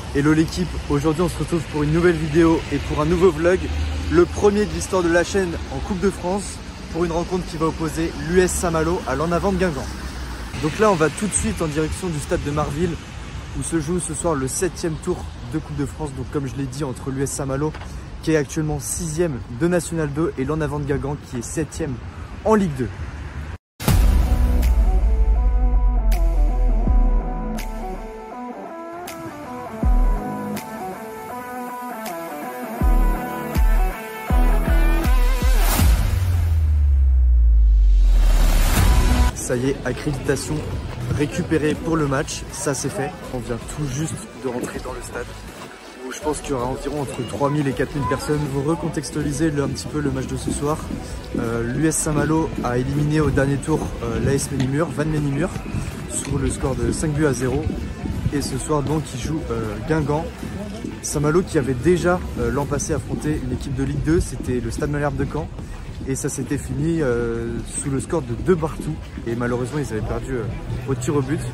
Hello l'équipe, aujourd'hui on se retrouve pour une nouvelle vidéo et pour un nouveau vlog, le premier de l'histoire de la chaîne en Coupe de France pour une rencontre qui va opposer l'US Saint-Malo à l'En Avant de Guingamp. Donc là on va tout de suite en direction du stade de Marville où se joue ce soir le 7e tour de Coupe de France, donc comme je l'ai dit entre l'US Saint-Malo qui est actuellement 6e de National 2 et l'En Avant de Guingamp qui est 7e en Ligue 2. Ça y est, accréditation récupérée pour le match, ça c'est fait. On vient tout juste de rentrer dans le stade où je pense qu'il y aura environ entre 3000 et 4000 personnes. Pour recontextualiser un petit peu le match de ce soir, l'US Saint-Malo a éliminé au dernier tour l'AS Ménimur, Van Ménimur, sur le score de 5-0. Et ce soir donc il joue Guingamp. Saint-Malo qui avait déjà l'an passé affronté une équipe de Ligue 2, c'était le Stade Malherbe de Caen. Et ça s'était fini sous le score de 2-2. Et malheureusement, ils avaient perdu au tir au but.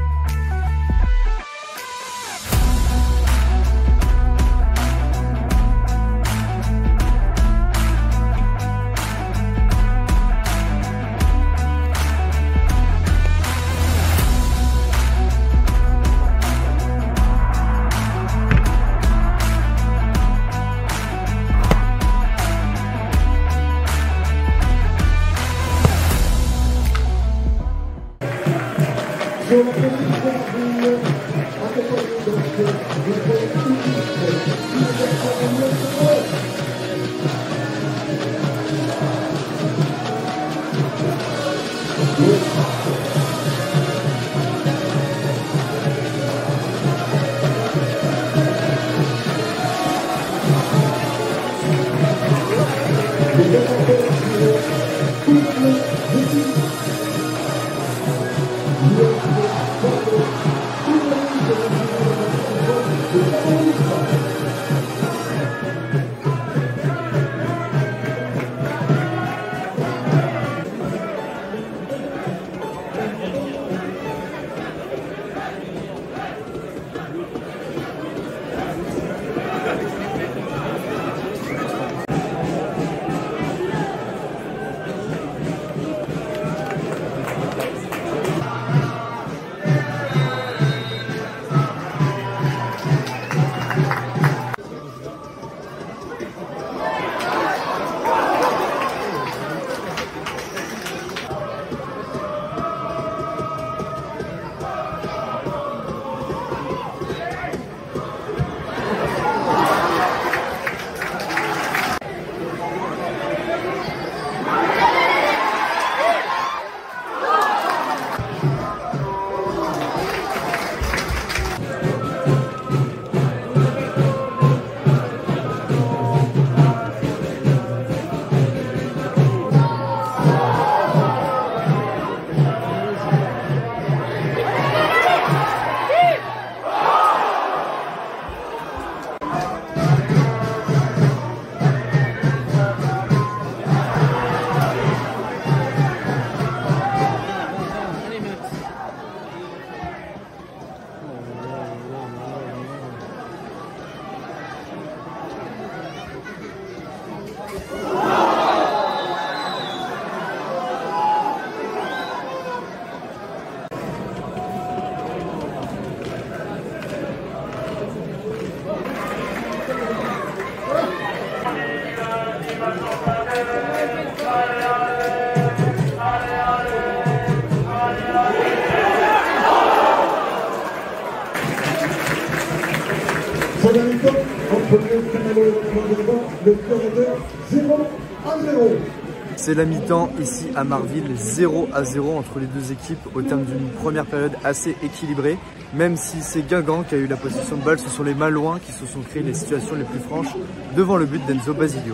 C'est la mi-temps ici à Marville, 0-0 entre les deux équipes au terme d'une première période assez équilibrée. Même si c'est Guingamp qui a eu la possession de balle, ce sont les Malouins qui se sont créés les situations les plus franches devant le but d'Enzo Basilio.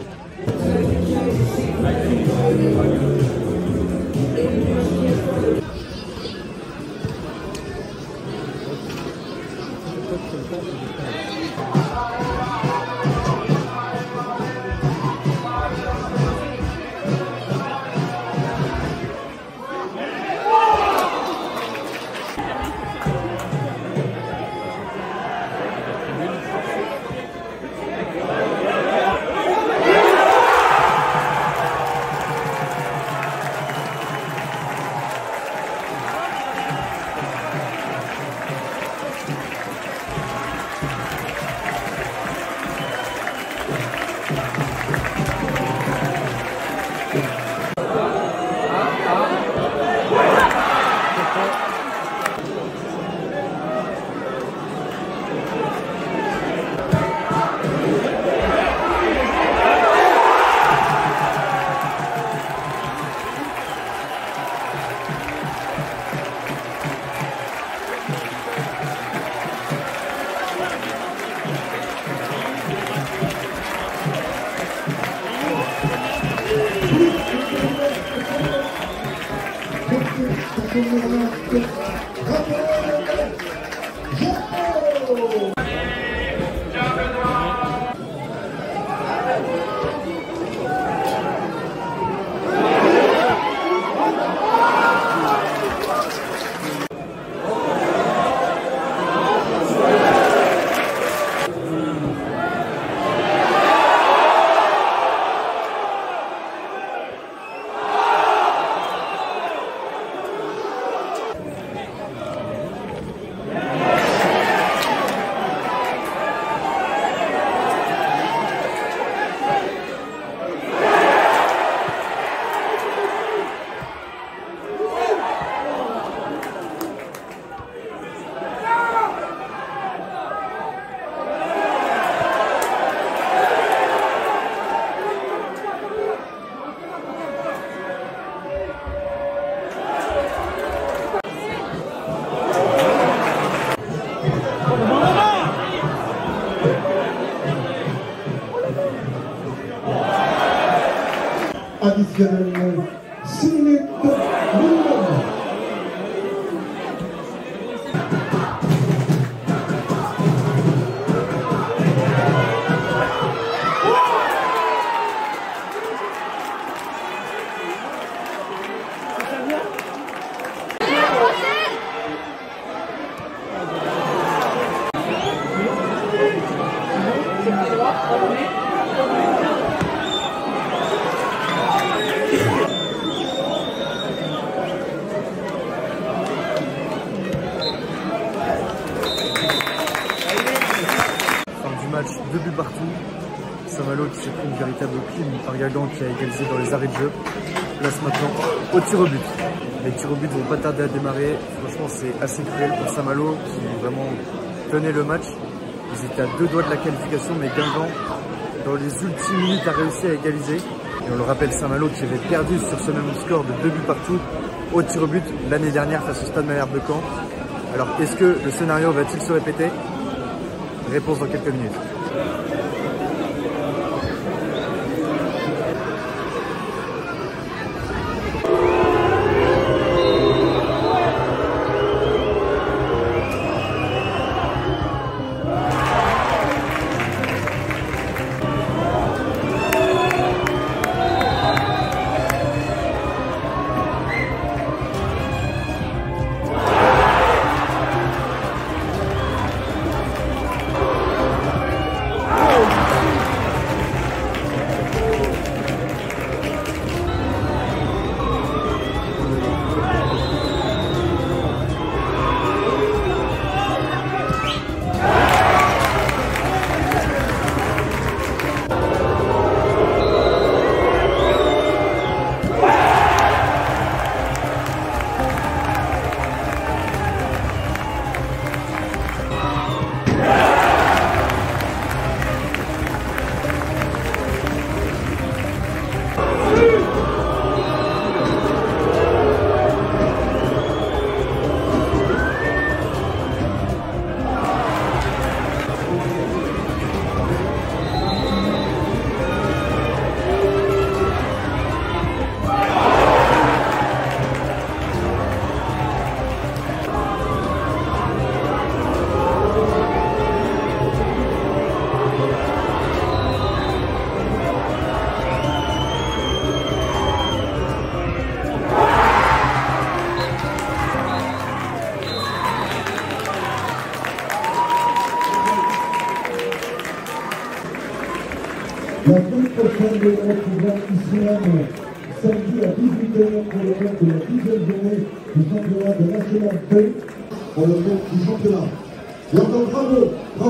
Additionnellement, 6 minutes minimum. Match, 2 buts partout. Saint-Malo qui s'est pris une véritable clim par Guingamp qui a égalisé dans les arrêts de jeu. Place maintenant au tir au but. Les tirs au but vont pas tarder à démarrer. Franchement, c'est assez cruel pour Saint-Malo qui vraiment tenait le match. Ils étaient à 2 doigts de la qualification, mais Guingamp, dans les ultimes minutes, a réussi à égaliser. Et on le rappelle, Saint-Malo qui avait perdu sur ce même score de 2 buts partout au tir au but l'année dernière face au Stade Malherbe de Caen. Alors, est-ce que le scénario va-t-il se répéter? Réponse dans quelques minutes. La semaine prochaine, nous retrouvons ici même samedi à 18h pour le compte de la 10e journée du championnat de National P pour le compte du championnat. Et encore bravo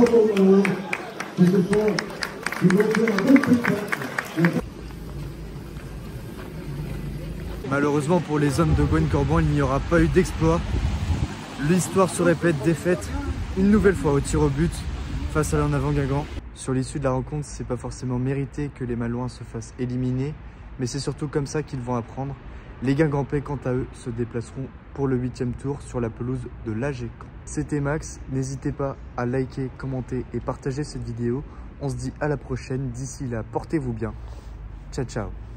que ce soir, ils vont faire un bon spectacle. Malheureusement pour les hommes de Gouin-Corban, il n'y aura pas eu d'exploit. L'histoire se répète, défaite une nouvelle fois au tir au but face à l'en avant Guingamp. Sur l'issue de la rencontre, c'est pas forcément mérité que les Malouins se fassent éliminer, mais c'est surtout comme ça qu'ils vont apprendre. Les Guingampais, quant à eux, se déplaceront pour le 8e tour sur la pelouse de l'AG Caen. C'était Max, n'hésitez pas à liker, commenter et partager cette vidéo. On se dit à la prochaine, d'ici là, portez-vous bien. Ciao ciao.